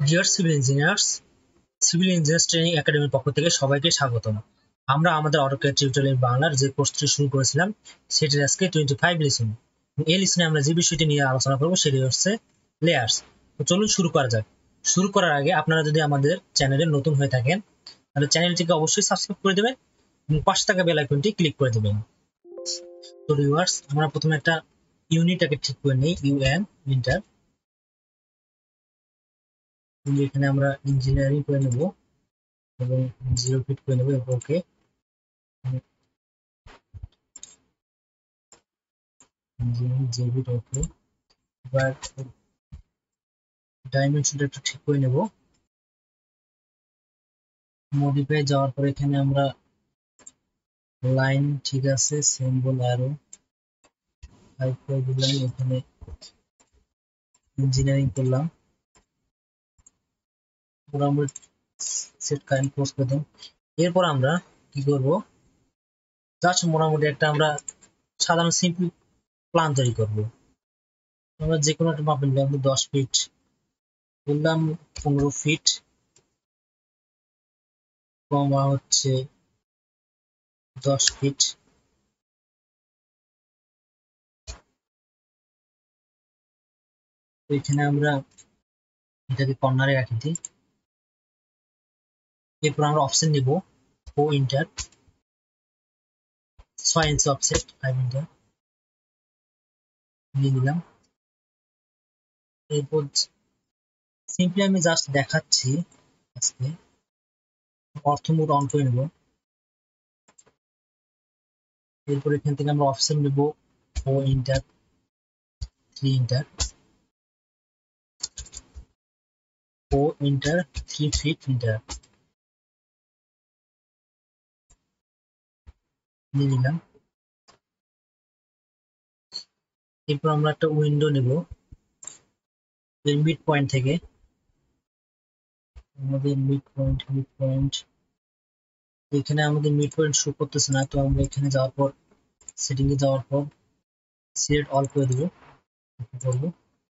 Deer civil engineers, civil engineers training একাডেমির পক্ষ থেকে সবাইকে স্বাগতম। আমরা আমাদের AutoCAD টিউটোরিয়াল বাংলার যে কোর্সটি শুরু করেছিলাম সেটির আজকে 25 লেসন। এই লেসনে আমরা যে বিষয়টি নিয়ে আলোচনা করব সেটি হচ্ছে লেয়ার্স। তো চলুন শুরু করা যাক। শুরু করার আগে আপনারা যদি আমাদের চ্যানেলে নতুন হয়ে থাকেন তাহলে চ্যানেলটিকে অবশ্যই সাবস্ক্রাইব করে দেবেন এবং পাশে থাকা বেল আইকনটি ক্লিক করে দেবেন। তো ভিউয়ার্স, আমরা প্রথমে একটা ইউনিটটাকে ঠিক করে নিই, ইউএন ইন্টার। এখানে আমরা ইঞ্জিনিয়ারিং করে নেব এবং 0 ফিট করে নেব। ওকে, ওকে, এবার ডাইমেনশনটা একটু ঠিক করে নেব। মডিফাই যাওয়ার পর এখানে আমরা লাইন ঠিক আছে, সিম্বল অ্যারো 5 করে দিলাম। এখানে ইঞ্জিনিয়ারিং করলাম, পুরো আমরা সেট কারেন্ট পোস্ট করে দিলাম। এরপর আমরা কি করব, জাস্ট মোটামুটি একটা আমরা সাধারণ সিম্পল প্ল্যান তৈরি করব। আমরা যে কোনো একটা মাপ নিলাম, 10 ফিট বললাম, 15 ফিট কমা হচ্ছে 10 ফিট। এখানে আমরা এটাকে কর্নারে রাখি দিই। এরপর আমরা অপশন নিব O enter 6 inch offset 5 enter নিয়ে নিলাম। এরপর সিম্পলি আমি জাস্ট দেখাচ্ছি আজকে অর্থ মোড অন করে নেব। এরপর এখান থেকে আমরা অপশন নেব O enter 3 enter O enter 3 feet enter নিয়ে নিলাম। এরপর আমরা একটা উইন্ডো নেব এর মিড পয়েন্ট থেকে। আমাদের মিড পয়েন্ট এখানে আমাদের মিড পয়েন্ট শো করতেছে না, তো আমরা এখানে যাওয়ার পর সেটিং এ যাওয়ার পর সিলেক্ট অল করে দেব। করব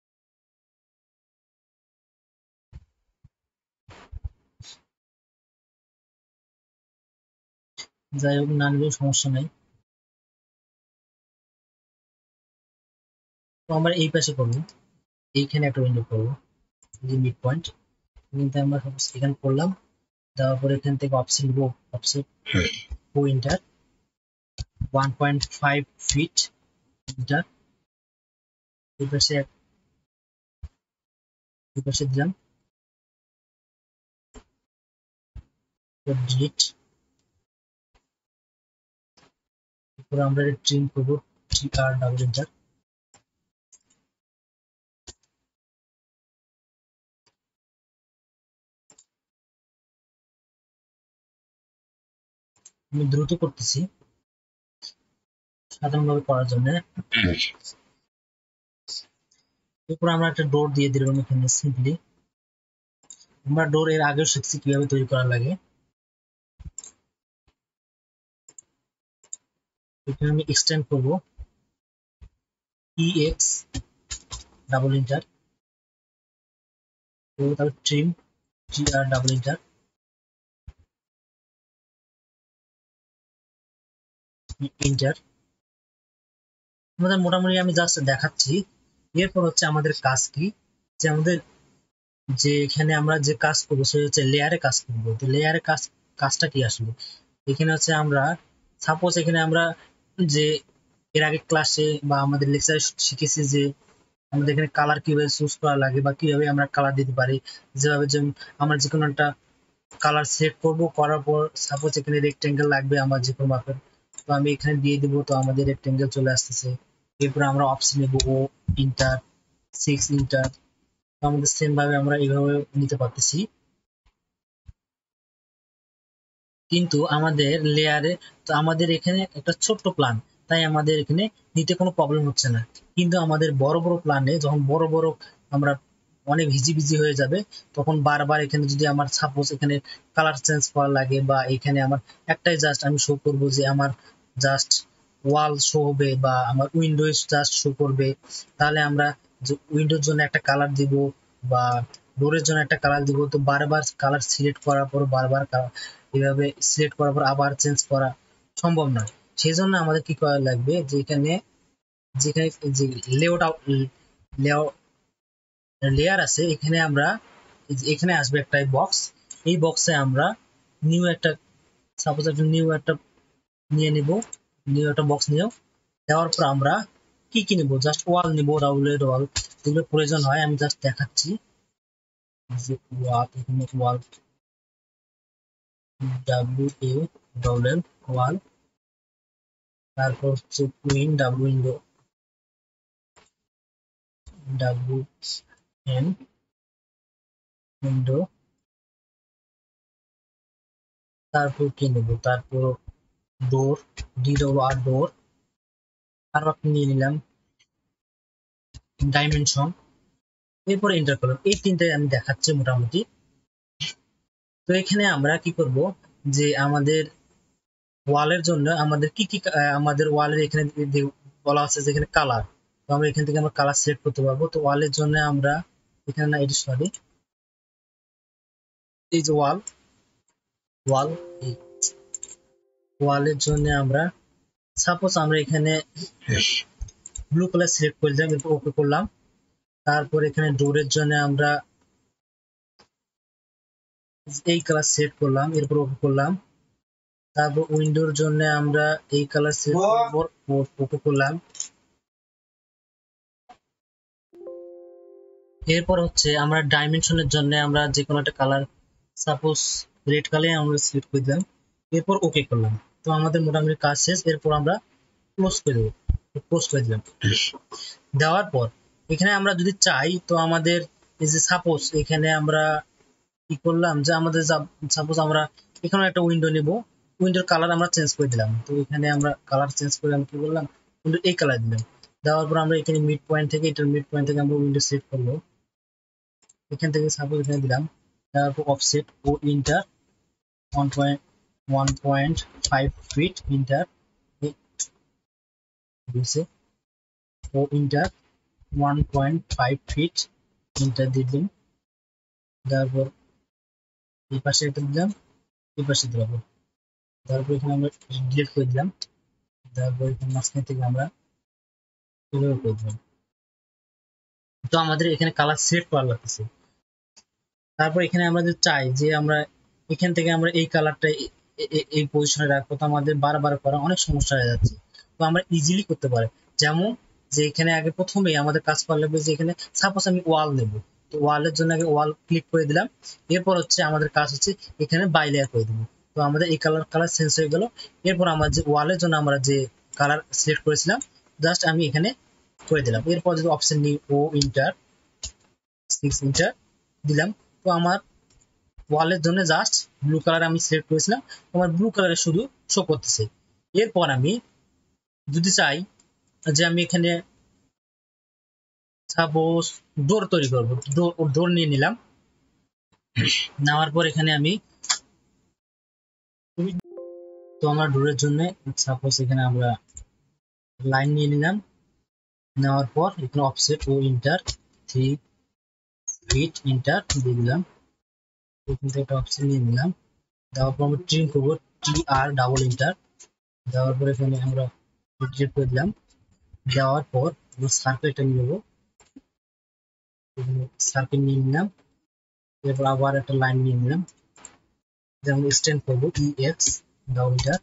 যাই হোক, না নিলেও সমস্যা নাই। তো আমরা এই পাশে করবো, এইখানে একটা উইন্ডো করবো যে মিড পয়েন্ট। কিন্তু আমরা এখানে করলাম, দেওয়ার পরে এখান থেকে অপশন নিব, offset O enter 1.5 feet enter. এই পাশে দিলাম, ডিলিট। এরপর আমরা ট্রিম করবো, TR ডাবল ইন্টার। আমি দ্রুত করতেছি সাধারণভাবে করার জন্য। এরপর আমরা একটা ডোর দিয়ে দিলাম এখানে। সিম্পলি আমরা ডোর এর আগেও শিখছি কিভাবে তৈরি করা লাগে। এখানে আমি এক্সটেন্ড করব, EX ডাবল ইন্টার, তারপর trim TR double enter, enter. আমাদের মোটামুটি আমি জাস্ট দেখাচ্ছি। এরপর হচ্ছে আমাদের কাজ কি, যে আমাদের যে এখানে আমরা যে কাজ করবো সেটা হচ্ছে লেয়ারে কাজ করবো। তো লেয়ারে কাজটা কি আসলে, এখানে হচ্ছে আমরা সাপোজ এখানে আমরা যে এর আগে ক্লাসে বা আমাদের লেকচারে শিখেছি যে আমাদের এখানে কালার কিভাবে চুজ করা লাগে বা কিভাবে আমরা কালার দিতে পারি। যেভাবে যে আমরা যে কোনো একটা কালার সেট করবো, করার পর সাপোজ এখানে রেক্টেঙ্গেল লাগবে আমার যে কোনো মাপের, তো আমি এখানে দিয়ে দিব, তো আমাদের রেক্টেঙ্গেল চলে আসতেছে। এরপর আমরা অপশন নেব ও ইন্টার 6 ইন্টার। তো আমাদের সেম ভাবে আমরা এইভাবে নিতে পারতেছি, কিন্তু আমাদের লেয়ারে তো আমাদের এখানে একটা ছোট্ট প্ল্যান, তাই আমাদের এখানে নিতে কোনো প্রবলেম হচ্ছে না। কিন্তু আমাদের বড় বড় প্ল্যানে যখন বড় বড় আমরা অনেক হিজিবিজি হয়ে যাবে, তখন বারবার এখানে যদি আমার সাপোজ এখানে কালার চেঞ্জ করা লাগে বা এখানে আমার একটাই জাস্ট আমি শো করব যে আমার জাস্ট ওয়াল শো হবে বা আমার উইন্ডোজ জাস্ট শো করবে, তাহলে আমরা যে উইন্ডোর জন্য একটা কালার দিব বা ডোরের জন্য একটা কালার দিব, তো বারবার কালার সিলেক্ট করার পর বারবার এভাবে সিলেক্ট করার পর আবার চেঞ্জ করা সম্ভব নয়। সেই জন্য আমাদের কি করা লাগবে, যে এখানে যেখানে যে লেয়ার আছে, এখানে আমরা এখানে আসবে একটা বক্স, এই বক্সে আমরা নিউ একটা সাপোজ একটা নিউ একটা নিয়ে নিব, নিউ একটা বক্স নিয়েও দেওয়ার পর আমরা কি কি নিব, জাস্ট ওয়াল নিব, রাউলের ওয়াল যেগুলো প্রয়োজন হয় আমি জাস্ট দেখাচ্ছি। যে ওয়াল, এখানে ওয়াল WA রাউলের ওয়াল, তারপর হচ্ছে কুইন উইন্ডো WN উইন্ডো, তারপর কি নেব, তারপর ডোর DOR ডোর, আর আপনি নিয়ে নিলাম ডাইমেনশন, এরপরে এন্টার করলাম। এই তিনটে আমি দেখাচ্ছি মোটামুটি। তো এখানে আমরা কি করব, যে আমাদের ওয়ালের জন্য আমাদের কি কি আমাদের ওয়ালের এখানে বলা আছে যে এখানে কালার, তো আমরা এখান থেকে আমরা কালার সিলেক্ট করতে পারবো। তো ওয়ালের জন্য আমরা এখানে না, এটি সরি, এই যে ওয়াল ওয়ালের জন্য আমরা সাপোজ আমরা এখানে ব্লু কালার সিলেক্ট করলাম, এরপর ওকে করলাম। তারপর এখানে ডোরের জন্য আমরা এই কালার সিলেক্ট করলাম, এরপর ওকে করলাম। তারপর উইন্ডোর জন্য আমরা এই কালার সিলেক্ট করব, ওকে করলাম। এরপর হচ্ছে আমরা ডাইমেনশনের জন্য আমরা যে কোনো একটা কালার, সাপোজ রেড কালার আমরা সিলেক্ট করে দিলাম, এরপর ওকে করলাম। তো আমাদের মোটামুটি কাজ শেষ। এরপর আমরা ক্লোজ করে দেবো, ক্লোজ করে দিলাম। দেওয়ার পর এখানে আমরা যদি চাই, তো আমাদের এই যে সাপোজ এখানে আমরা কি করলাম, যে আমাদের সাপোজ আমরা এখানে একটা উইন্ডো নেব, উইন্ডোর কালার আমরা চেঞ্জ করে দিলাম। তো এখানে আমরা কালার চেঞ্জ করে আমরা কি করলাম, উইন্ডো এই কালার দিলাম। দেওয়ার পর আমরা এখানে মিড পয়েন্ট থেকে, এটার মিড পয়েন্ট থেকে আমরা উইন্ডো সেট করবো, এখান থেকে সাপোজ এখানে দিলাম। তারপর offset O enter 1.5 feet enter O enter 1.5 feet enter দিলাম। তারপর এই পাশে একটা দিলাম, এই পাশে দিলাম। তারপর এখানে আমরা ডিলিট করে দিলাম। তারপর এখানে মাঝখান থেকে আমরা এভাবে করে দিলাম। তো আমাদের এখানে কালার সিলেক্ট করা লাগতেছে। তারপর এখানে আমরা যদি চাই যে আমরা এখান থেকে আমরা এই কালারটা এই পজিশনে রাখবো, তো আমাদের বারবার করা অনেক সমস্যা হয়ে যাচ্ছে। তো আমরা ইজিলি করতে পারি, যেমন যে এখানে আগে প্রথমেই আমাদের কাজ করা লাগবে, যে এখানে সাপোজ আমি ওয়াল নেব, তো ওয়ালের জন্য আগে ওয়াল ক্লিক করে দিলাম। এরপর হচ্ছে আমাদের কাজ হচ্ছে এখানে বাই লেয়ার করে দেবো। তো আমাদের এই কালার চেঞ্জ হয়ে গেল। এরপর আমরা যে ওয়ালের জন্য আমরা যে কালার সিলেক্ট করেছিলাম, জাস্ট আমি এখানে করে দিলাম। এরপর যদি অপশন নিই ও ইন্টার 6 ইন্টার দিলাম, তো আমার ওয়ালের জন্য জাস্ট ব্লু কালার আমি সিলেক্ট করেছিলাম, আমার ব্লু কালারে শুধু শো করতেছে। এরপর আমি যদি চাই যে আমি এখানে সাপোজ ডোর তৈরি করবো, ডোর নিয়ে নিলাম। নেওয়ার পর এখানে আমি, তো আমার ডোরের জন্য সাপোজ এখানে আমরা লাইন নিয়ে নিলাম। নেওয়ার পর এখানে offset O enter 3 feet enter দিয়ে দিলাম। এখান থেকে একটা অপশন নিয়ে নিলাম। দেওয়ার পর আমরা ট্রিম করবো, TR ডাবল ইন্টার দেওয়ার পর এখানে আমরা ডিলিট করে দিলাম। দেওয়ার পর আমরা সার্কেলটা নিয়ে নেবো, সার্কেল নিয়ে নিলাম। এরপর আবার একটা লাইন নিয়ে নিলাম, যেমন এক্সটেন্ড করবো EX ডাবল ইন্টার।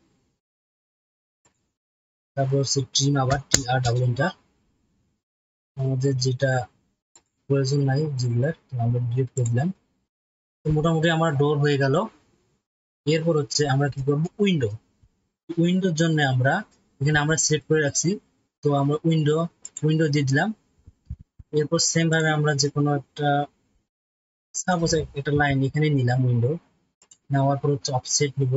তারপর হচ্ছে ট্রিম, আবার TR ডাবল ইন্টার। আমাদের যেটা প্রয়োজন নাই যেগুলো, আমরা ডিলিট করে দিলাম। তো মোটামুটি আমার ডোর হয়ে গেল। এরপর হচ্ছে আমরা কি করবো, উইন্ডোর জন্য আমরা এখানে আমরা সিলেক্ট করে রাখছি, তো আমরা উইন্ডো দিয়ে দিলাম। এরপর সেম ভাবে আমরা যে কোনো একটা সাপোজ একটা লাইন এখানে নিলাম, নেওয়ার পর হচ্ছে অফসেট নিব,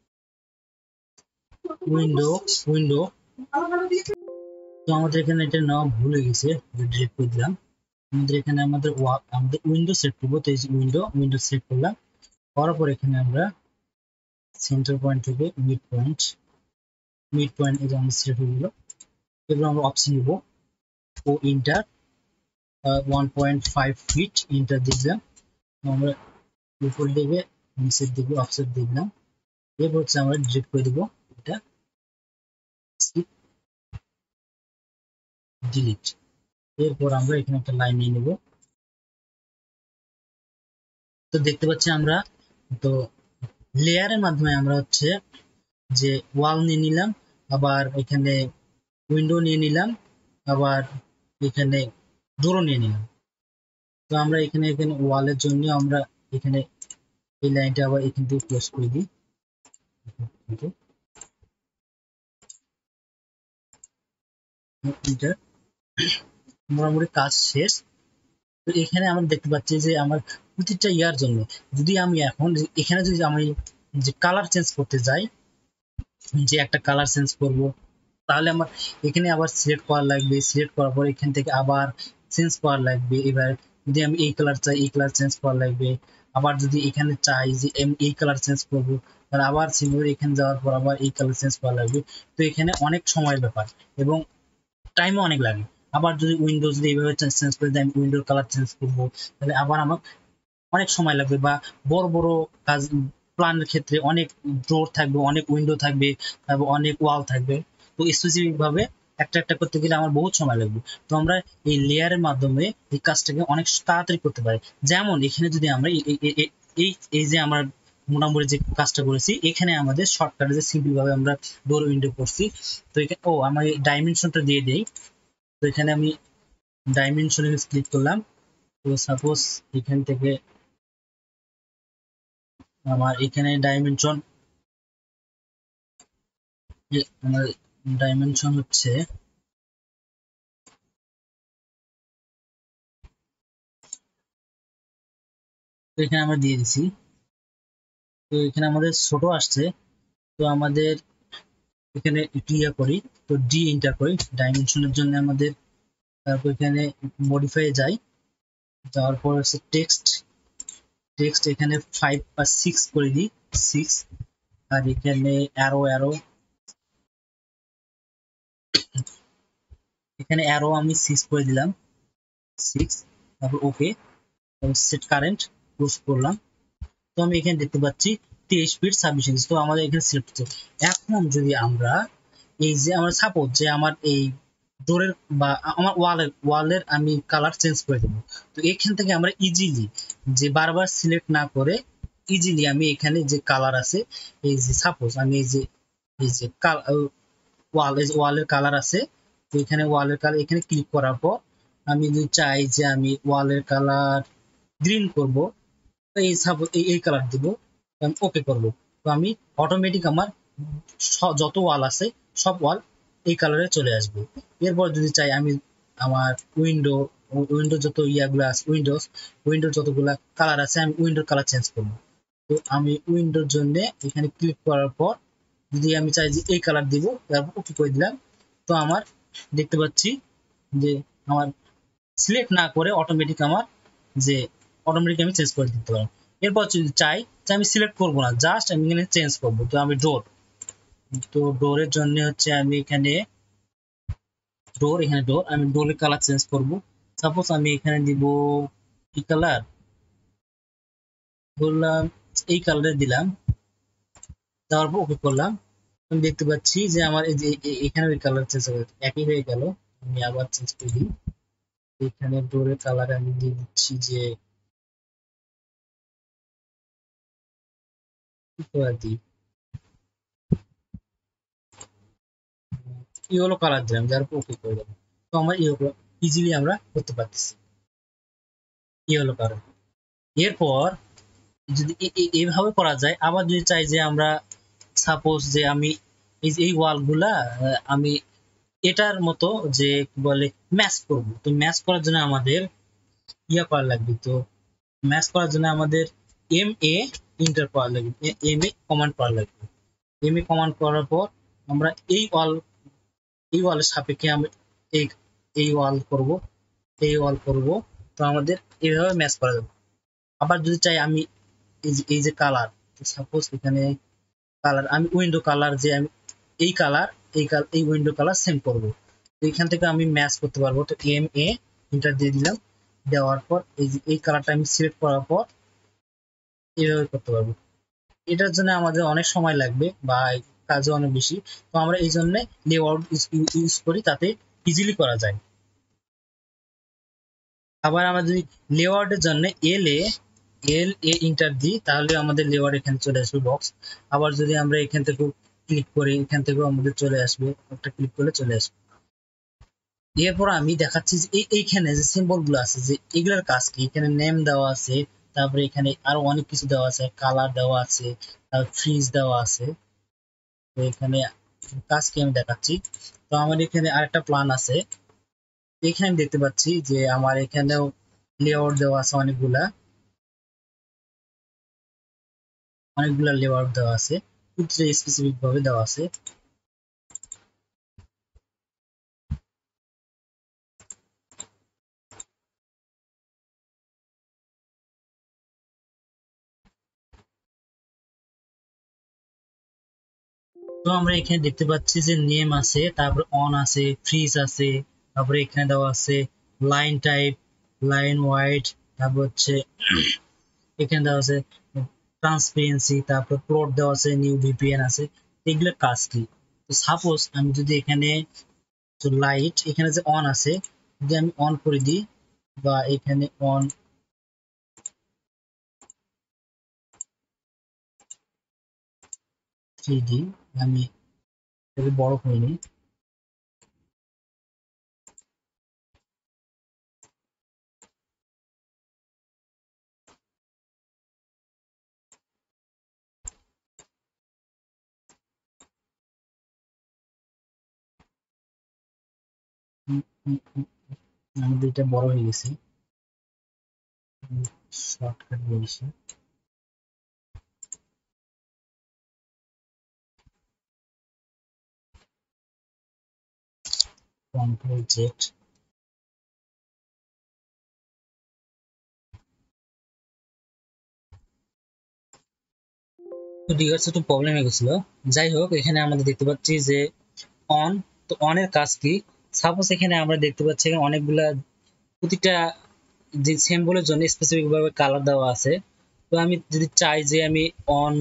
উইন্ডো। তো আমাদের এখানে এটা নেওয়া ভুল হয়ে গেছে, ডিলিট করে দিলাম। আমাদের এখানে আমাদের উইন্ডো সেট করবো, তো এই উইন্ডো সেট করলাম। করার পর এখানে আমরা সেন্টার পয়েন্ট থেকে মিড পয়েন্ট এই যে আমাদের সেট হয়ে গেল। এবার আমরা অপশন নিব ও ইন্টার 1.5 ফিট ইন্টার দিয়ে দিলাম। আমরা উপর দিকে নিচের দিকে অফসেট দিলাম, এরপর হচ্ছে আমরা ডিলিট করে দিব এটা, ডিলিট। এরপর আমরা এখানে একটা লাইন নিয়ে নেব। তো দেখতে পাচ্ছি আমরা তো লেয়ারের মাধ্যমে আমরা হচ্ছে যে ওয়াল নিয়ে নিলাম, আবার এখানে উইন্ডো নিয়ে নিলাম, আবার এখানে ডোরও নিয়ে নিলাম। তো আমরা এখানে ওয়ালের জন্য আমরা এখানে এই লাইনটা আবার এখান থেকে ক্লোজ করে দিই। মোটামুটি কাজ শেষ। তো এখানে আমরা দেখতে পাচ্ছি যে আমার প্রতিটা ইয়ার জন্য যদি আমি এখন এখানে যদি আমি যে কালার চেঞ্জ করতে যাই, যে একটা কালার চেঞ্জ করব, তাহলে আমার এখানে আবার সিলেক্ট করা লাগবে, সিলেক্ট করার পর এখান থেকে আবার চেঞ্জ করা লাগবে। এবার যদি আমি এই কালার চাই, এই কালার চেঞ্জ করা লাগবে। আবার যদি এখানে চাই যে আমি এই কালার চেঞ্জ করব, তাহলে আবার সিমিলার এখানে যাওয়ার পর আবার এই কালার চেঞ্জ করা লাগবে। তো এখানে অনেক সময়ের ব্যাপার এবং টাইমও অনেক লাগে। আবার যদি উইন্ডোজ যদি এইভাবে চেঞ্জ করে দেয়, আমি উইন্ডোর কালার চেঞ্জ করবো, তাহলে আবার আমার অনেক সময় লাগবে। বা বড় বড় কাজ প্ল্যানের ক্ষেত্রে অনেক ডোর থাকবে, অনেক উইন্ডো থাকবে, তারপর অনেক ওয়াল থাকবে। তো স্পেসিফিক ভাবে একটা একটা করতে গেলে আমার বহুত সময় লাগবে। তো আমরা এই লেয়ারের মাধ্যমে এই কাজটাকে অনেক তাড়াতাড়ি করতে পারি। যেমন এখানে যদি আমরা এই যে আমরা মোটামুটি যে কাজটা করেছি, এখানে আমাদের শর্টকাটে যে সিম্পল ভাবে আমরা ডোর উইন্ডো করছি। তো এখানে আমার ডাইমেনশনটা দিয়ে দেই। তো এখানে আমি ডাইমেনশনে ক্লিক করলাম। তো সাপোজ এখান থেকে আমার এখানে ডাইমেনশন, আমার ডাইমেনশন হচ্ছে তো এখানে আমরা দিয়ে দিছি। তো এখানে আমাদের ছোট আসছে, তো আমাদের এখানে ক্লিয়ার করি, তো ডি এন্টার করি ডাইমেনশনের জন্য আমাদের। তারপর এখানে মডিফাই যাই, যাওয়ার পর হচ্ছে টেক্সট, টেক্সট এখানে 5 বা 6 করে দিই, 6। আর এখানে অ্যারো এখানে অ্যারো আমি 6 করে দিলাম, 6। তারপর ওকে, সেট কারেন্ট ক্লোজ করলাম। তো আমি এখানে দেখতে পাচ্ছি 23 ফিট 26 ইঞ্চি। তো আমাদের এখানে সিলেক্ট হচ্ছে। এখন যদি আমরা এই যে আমরা সাপোজ যে আমার এই ডোরের বা আমার ওয়ালের আমি কালার চেঞ্জ করে দেবো, তো এখান থেকে আমরা ইজিলি যে বারবার সিলেক্ট না করে ইজিলি আমি এখানে যে কালার আছে, এই যে সাপোজ আমি এই যে ওয়ালের কালার আছে, তো এখানে ওয়ালের কালার এখানে ক্লিক করার পর আমি যদি চাই যে আমি ওয়ালের কালার গ্রিন করব, এই সাপোজ এই কালার দিব, আমি ওকে করব। তো আমি অটোমেটিক আমার যত ওয়াল আছে সব ওয়াল এই কালারে চলে আসবে। এরপর যদি চাই আমি আমার উইন্ডো যত ইয়াগুলো আছে, উইন্ডো যতগুলা কালার আছে আমি উইন্ডোর কালার চেঞ্জ করব। তো আমি উইন্ডোর জন্য এখানে ক্লিক করার পর যদি আমি চাই যে এই কালার দিব, তারপর ওকে করে দিলাম। তো আমার দেখতে পাচ্ছি যে আমার সিলেক্ট না করে অটোমেটিক আমার যে অটোমেটিক আমি চেঞ্জ করে দিতে পারি। এরপর যদি চাই যে আমি সিলেক্ট করব না, জাস্ট আমি এখানে চেঞ্জ করব, তো আমি ডোর, তো ডোরের জন্য হচ্ছে আমি এখানে ডোর আমি ডোরের কালার চেঞ্জ করব। সাপোজ আমি এখানে দিব কি কালার, বললাম এই কালারে দিলাম, দেওয়ার পর ওকে করলাম। আমি দেখতে পাচ্ছি যে আমার এই যে এখানে ওই কালার চেঞ্জ হয়ে একই হয়ে গেল। আমি আবার চেঞ্জ করে দিই, এখানে ডোরের কালার আমি দিয়ে দিচ্ছি যে ইয়েলো কালার দিলাম, যার উপর ওকে করে দেবো। তো আমার ইজিলি আমরা করতে পারতেছি ইয়েলো কালার। এরপর যদি এইভাবে করা যায়, আবার যদি চাই যে আমরা সাপোজ যে আমি এই ওয়াল গুলা আমি এটার মতো যে বলে ম্যাচ করব, তো ম্যাচ করার জন্য আমাদের ইয়া করা লাগবে। তো ম্যাচ করার জন্য আমাদের এন্টার করা লাগবে, কমান্ড করা লাগবে। কমান্ড করার পর আমরা এই ওয়ালের সাপেক্ষে আমি এই এই ওয়াল করব, এই ওয়াল করব। তো আমাদের এইভাবে ম্যাচ করা যাবে। আবার যদি চাই আমি এই যে কালার, সাপোজ এখানে কালার আমি উইন্ডো কালার যে আমি এই কালার এই উইন্ডো কালার সেম করব, তো এখান থেকে আমি ম্যাচ করতে পারবো। তো এন্টার দিয়ে দিলাম, দেওয়ার পর এই যে এই কালারটা আমি সিলেক্ট করার পর এইভাবে করতে পারবো। এটার জন্য আমাদের অনেক সময় লাগবে বা কাজও অনেক বেশি, তো আমরা এই জন্য লেআউট ইউজ করি, তাতে ইজিলি করা যায়। আবার আমরা যদি লেআউটের জন্য এল এ ইন্টার দিই, তাহলে আমাদের লেআউট এখানে চলে আসবে বক্স। আবার যদি আমরা এখান থেকে ক্লিক করি, এখান থেকেও আমাদের চলে আসবে, একটা ক্লিক করলে চলে আসবে। এরপর আমি দেখাচ্ছি যে এইখানে যে সিম্বল গুলো আছে, যে এগুলোর কাজ কি। এখানে নেম দেওয়া আছে, তারপরে এখানে আরো অনেক কিছু দেওয়া আছে, কালার দেওয়া আছে, তারপর ফ্রিজ দেওয়া আছে। তো এখানে কাজ কি আমি দেখাচ্ছি। তো আমার এখানে আরেকটা প্ল্যান আছে, এখানে আমি দেখতে পাচ্ছি যে আমার এখানেও লেআউট দেওয়া আছে, অনেকগুলা লেআউট দেওয়া আছে, স্পেসিফিক ভাবে দেওয়া আছে। তো আমরা এখানে দেখতে পাচ্ছি যে নেম আছে, তারপর অন আছে, ফ্রিজ আছে, তারপরে এখানে দেওয়া আছে লাইন টাইপ, লাইন ওয়াইড, তারপর হচ্ছে এখানে দেওয়া আছে ট্রান্সপারেন্সি, তারপর প্লট দেওয়া আছে, নিউ ভিপিএন আছে। এগুলোর কাজ কি। তো সাপোজ আমি যদি এখানে লাইট, এখানে যে অন আছে, যদি আমি অন করে দিই বা এখানে অন 3D, আমি এটাকে বড় করে নিই। আমাদের এটা বড় হয়ে গেছে, শর্টকাট বলছি। Control Z. তো ডিভাইসে একটু প্রবলেম হয়ে গেছিল। যাই হোক, এখানে আমাদের দেখতে পাচ্ছি যে অন। তো অনের কাজ কি। সাপোজ এখানে আমরা দেখতে পাচ্ছি এখানে অনেকগুলা, প্রতিটা যে সিম্বলের জন্য স্পেসিফিক ভাবে কালার দেওয়া আছে। তো আমি যদি চাই যে আমি অন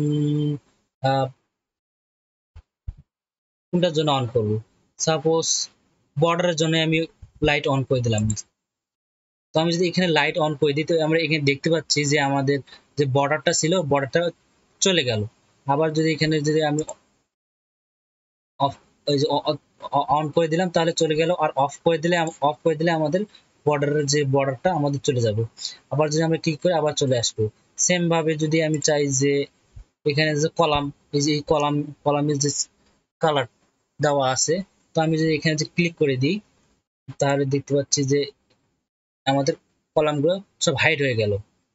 কোনটার জন্য অন করব, সাপোজ বর্ডারের জন্য আমি লাইট অন করে দিলাম। তো আমি যদি এখানে লাইট অন করে দিই, তো আমরা এখানে দেখতে পাচ্ছি যে আমাদের যে বর্ডারটা ছিল, বর্ডারটা চলে গেল। আবার যদি এখানে যদি আমি অফ, ওই যে অন করে দিলাম তাহলে চলে গেল, আর অফ করে দিলে আমাদের বর্ডারের যে বর্ডারটা আমাদের চলে যাবে। আবার যদি আমরা ক্লিক করি আবার চলে আসবে। সেম ভাবে যদি আমি চাই যে এখানে যে কলাম, এই যে এই কলামের যে কালার দেওয়া আছে, তো আমি যদি এখানে যে ক্লিক করে দিই, তাহলে দেখতে পাচ্ছি যে আমাদের কলামগুলো সব হাইড হয়ে গেল।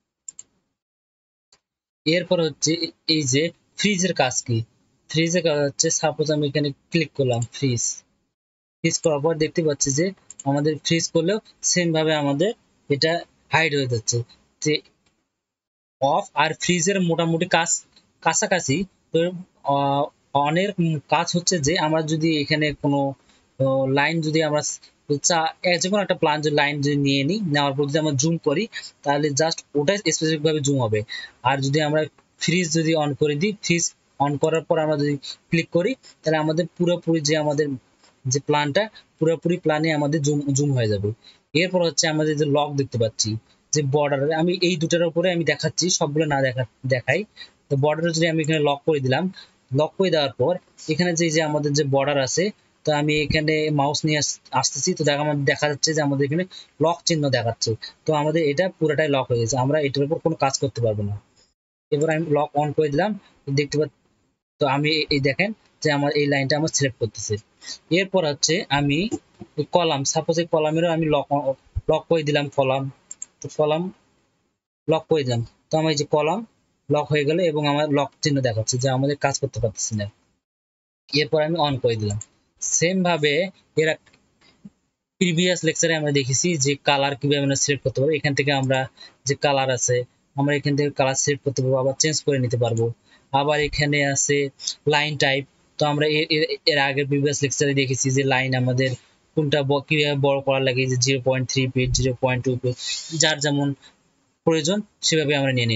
এরপর হচ্ছে এই যে ফ্রিজের কাজ কি। ফ্রিজের কাজ হচ্ছে, সাপোজ আমি এখানে ক্লিক করলাম ফ্রিজ করার পর দেখতে পাচ্ছি যে আমাদের ফ্রিজ করলেও সেম ভাবে আমাদের এটা হাইড হয়ে যাচ্ছে। যে অফ আর ফ্রিজের মোটামুটি কাজ কাছাকাছি। তো অনের কাজ হচ্ছে যে আমরা যদি এখানে কোনো লাইন যদি আমরা যে কোনো একটা প্ল্যান যদি লাইন যদি নিয়ে নিই, নেওয়ার পর যদি আমরা জুম করি, তাহলে জাস্ট ওটাই স্পেসিফিক ভাবে জুম হবে। আর যদি আমরা ফ্রিজ যদি অন করে দিই, ফ্রিজ অন করার পর আমরা যদি ক্লিক করি, তাহলে আমাদের পুরোপুরি যে আমাদের যে প্ল্যানটা, পুরোপুরি প্ল্যানে আমাদের জুম হয়ে যাবে। এরপর হচ্ছে আমাদের যে লক দেখতে পাচ্ছি, যে বর্ডার, আমি এই দুটার উপরে আমি দেখাচ্ছি, সবগুলো না দেখাই। তো বর্ডারে যদি আমি এখানে লক করে দিলাম, লক করে দেওয়ার পর এখানে যে আমাদের যে বর্ডার আছে, তো আমি এখানে মাউস নিয়ে আসতেছি, তো দেখা যাচ্ছে যে আমাদের এখানে লক চিহ্ন দেখাচ্ছে। তো আমাদের এটা পুরোটাই লক হয়ে গেছে, আমরা এটার উপর কোনো কাজ করতে পারবো না। এবার আমি লক অন করে দিলাম, দেখতে পাচ্ছি। তো আমি এই দেখেন যে আমার এই লাইনটা আমার সিলেক্ট করতেছে। এরপর হচ্ছে আমি কলাম, সাপোজ এই কলামেরও আমি লক করে দিলাম কলাম। তো কলাম লক করে দিলাম, তো আমার এই যে কলাম লক হয়ে গেল এবং আমার লক চিহ্ন দেখাচ্ছে যে আমাদের কাজ করতে পারতেছি না। এরপর আমি অন করে দিলাম। সেম ভাবে এরা প্রিভিয়াস লেকচারে আমরা দেখেছি যে কালার কিভাবে আমরা সিলেক্ট করতে পারবো। এখান থেকে আমরা যে কালার আছে, আমরা এখান থেকে কালার সিলেক্ট করতে পারবো, আবার চেঞ্জ করে নিতে পারবো। আবার এখানে আছে লাইন টাইপ। তো আমরা এর আগের প্রিভিয়াস লেকচারে দেখেছি যে লাইন আমাদের কোনটা কিভাবে বড় করা লাগে, যে 0.3 ফিট, 0.2 ফিট, যার যেমন প্রয়োজন সেভাবে আমরা নিয়ে নিব।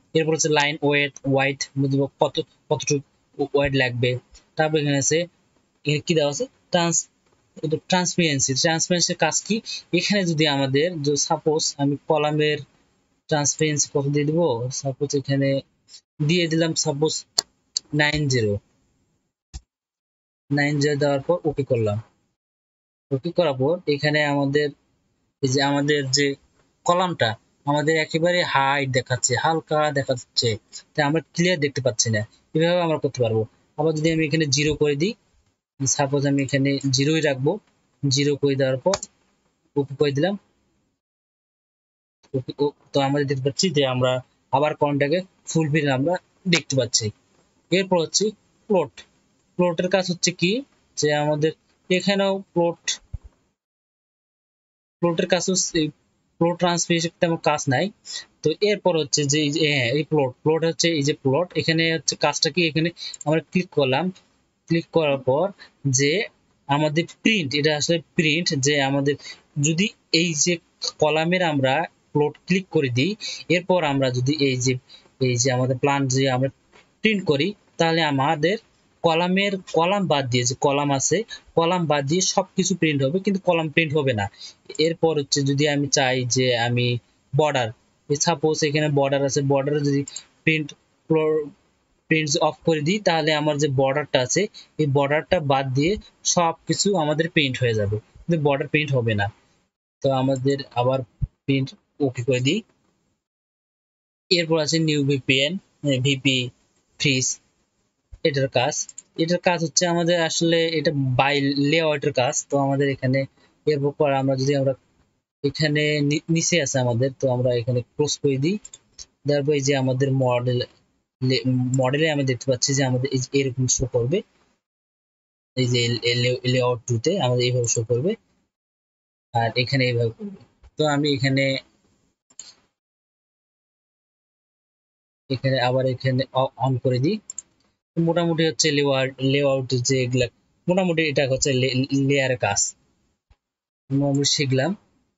এরপর হচ্ছে লাইন ওয়েট কতটুকু ওয়েট লাগবে। তারপর এখানে আছে কি দেওয়া আছে ট্রান্সপারেন্সির কাজ কি, এখানে যদি আমাদের সাপোজ আমি কলামের ট্রান্সপারেন্সি কত দিয়ে দিব, সাপোজ এখানে দিয়ে দিলাম সাপোজ 90 দেওয়ার পর ওকে করলাম। ওকে করার পর এখানে আমাদের এই যে আমাদের যে কলামটা আমাদের একেবারে হাইট দেখাচ্ছে, হালকা দেখাচ্ছে, তাই আমরা ক্লিয়ার দেখতে পাচ্ছি না। এভাবে আমরা করতে পারবো। আবার যদি আমি এখানে 0 করে দিই, সাপোজ আমি এখানে 0ই রাখবো, 0 করে দেওয়ার পর ওকে করে দিলাম। তো আমরা দেখতে পাচ্ছি যে আমরা আবার কলামটাকে ফুলফিল আমরা দেখতে পাচ্ছি। এরপর হচ্ছে প্লটের কাজ হচ্ছে কি, যে আমাদের এখানেও প্লটের কাজ হচ্ছে প্লট ট্রান্সফার তেমন কাজ নাই। তো এরপর হচ্ছে যে এই প্লট হচ্ছে এই যে প্লট, এখানে হচ্ছে কাজটা কি, এখানে আমরা ক্লিক করলাম, ক্লিক করার পর যে আমাদের প্রিন্ট, এটা আসলে প্রিন্ট, যে আমাদের যদি এই যে কলামের আমরা প্লট ক্লিক করে দিই, এরপর আমরা যদি এই যে আমাদের প্ল্যান যে আমরা প্রিন্ট করি, তাহলে আমাদের কলাম বাদ দিয়ে, যে কলাম আছে কলাম বাদ দিয়ে সবকিছু প্রিন্ট হবে, কিন্তু কলাম প্রিন্ট হবে না। এরপর হচ্ছে যদি আমি চাই যে আমি বর্ডার, সাপোজ এখানে বর্ডার আছে, বর্ডারে যদি প্রিন্ট অফ করে দিই, তাহলে আমার যে বর্ডারটা আছে এই বর্ডারটা বাদ দিয়ে সবকিছু আমাদের প্রিন্ট হয়ে যাবে, কিন্তু বর্ডার প্রিন্ট হবে না। তো আমাদের আবার প্রিন্ট ওকে করে দিই। এরপর আছে নিউ ভিপি ফ্রিজ। এটার কাজ হচ্ছে আমাদের আসলে এটা বাই লেআউটের কাজ। তো আমাদের এখানে এরপর আমরা এখানে নিচে আছে আমাদের, তো আমরা এখানে ক্লোজ করে দিই। তারপর এই যে আমাদের মডেলে আমি দেখতে পাচ্ছি যে আমাদের এরকম শো করবে, এই যে লেআউট 2 তে আমাদের এইভাবে শো করবে, আর এখানে এইভাবে করবে। তো আমি এখানে আবার এখানে অন করে দিই। মোটামুটি হচ্ছে লেআউট যে এগুলা, মোটামুটি এটা হচ্ছে লেয়ারের কাজ আমরা শিখলাম।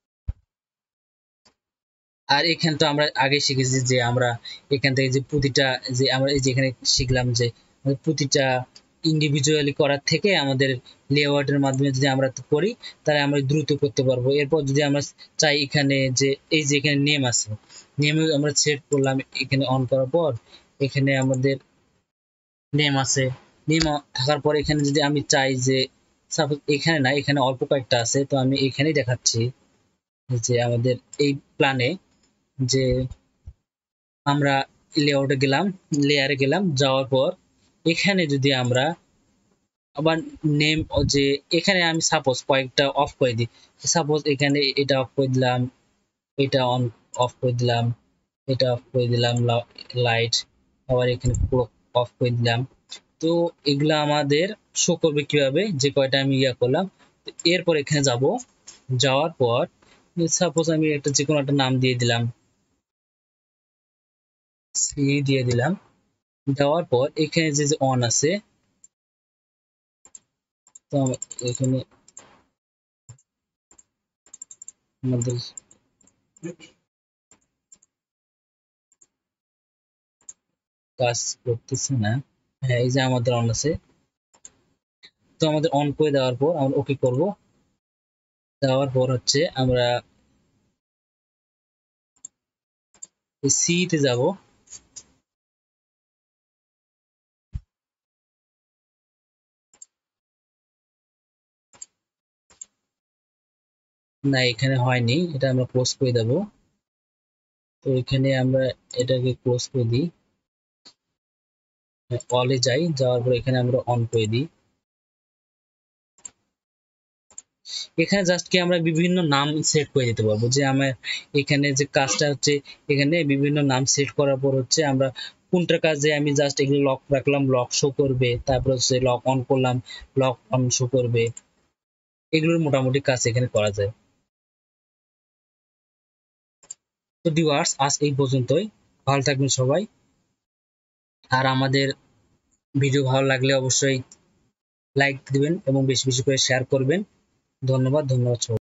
আর এখানে তো আমরা আগে শিখেছি যে আমরা এখান থেকে যে প্রতিটা, যে আমরা এই যে এখানে শিখলাম যে প্রতিটা ইন্ডিভিজুয়ালি করার থেকে আমাদের লেআউটের মাধ্যমে যদি আমরা করি, তাহলে আমরা দ্রুত করতে পারবো। এরপর যদি আমরা চাই এখানে যে এই যে এখানে নেম আছে, নেমে আমরা সেট করলাম, এখানে অন করার পর এখানে আমাদের নেম আছে, নেম থাকার পর এখানে যদি আমি চাই যে সাপোজ এখানে না, এখানে অল্প কয়েকটা আছে, তো আমি এখানেই দেখাচ্ছি যে আমাদের এই প্ল্যানে যে আমরা লেআউটে গেলাম, লেয়ারে গেলাম, যাওয়ার পর এখানে যদি আমরা আবার নেম, যে এখানে আমি সাপোজ কয়েকটা অফ করে দিই, সাপোজ এখানে এটা অফ করে দিলাম, এটা অফ করে দিলাম, এটা অফ করে দিলাম, লাইট আবার এখানে পুরো অফ করে দিলাম। তো এগুলা আমাদের শো করবে কিভাবে, যে কয়টা আমি করলাম। এরপর এখানে যাওয়ার পর সাপোজ আমি একটা যে কোনো একটা নাম দিয়ে দিলাম, সি দিয়ে দিলাম। দেওয়ার পর এখানে যে অন আছে, তো এখানে আমাদের কাজ করতেছে না। হ্যাঁ, এই যে আমাদের অন আছে, তো আমাদের অন করে দেওয়ার পর আমরা ওকে করব। দেওয়ার পর হচ্ছে আমরা সি তে যাব। না, এখানে হয়নি, এটা আমরা ক্লোজ করে দেব। তো এখানে আমরা এটাকে ক্লোজ করে দিই, অলে যাই, যাওয়ার পর এখানে আমরা অন করে দিই। এখানে জাস্ট কি আমরা বিভিন্ন নাম সেট করে দিতে পারবো, যে আমার এখানে যে কাজটা হচ্ছে, এখানে বিভিন্ন নাম সেট করার পর হচ্ছে আমরা কোনটার কাজে আমি জাস্ট এগুলো লক রাখলাম, লক শো করবে, তারপর হচ্ছে লক অন করলাম, লক অন শো করবে। এগুলোর মোটামুটি কাজ এখানে করা যায়। তো ভিউয়ার্স, আজ এই পর্যন্তই। ভালো থাকবেন সবাই। আর আমাদের ভিডিও ভালো লাগলে অবশ্যই লাইক দিবেন এবং বেশি বেশি করে শেয়ার করবেন। ধন্যবাদ সবাই।